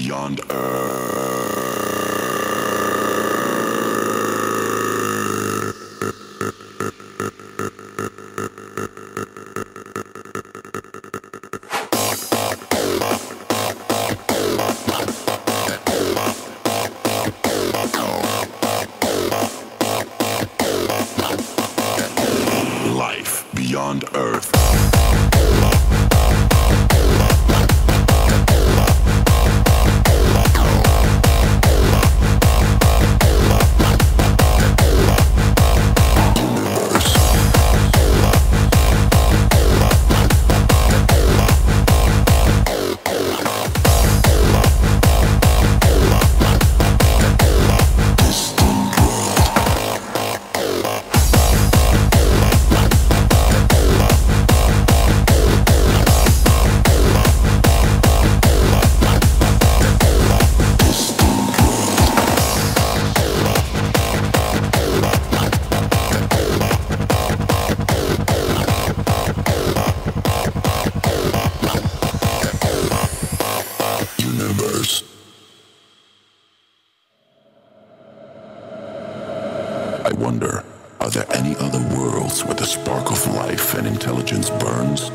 beyond Earth. Life beyond Earth. Universe. I wonder, are there any other worlds where the spark of life and intelligence burns?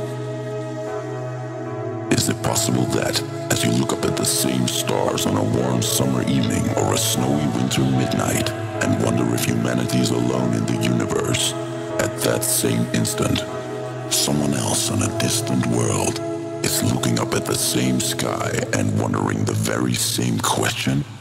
Is it possible that, as you look up at the same stars on a warm summer evening or a snowy winter midnight, and wonder if humanity is alone in the universe, at that same instant, someone else on a distant world is looking up at the same sky and wondering the very same question?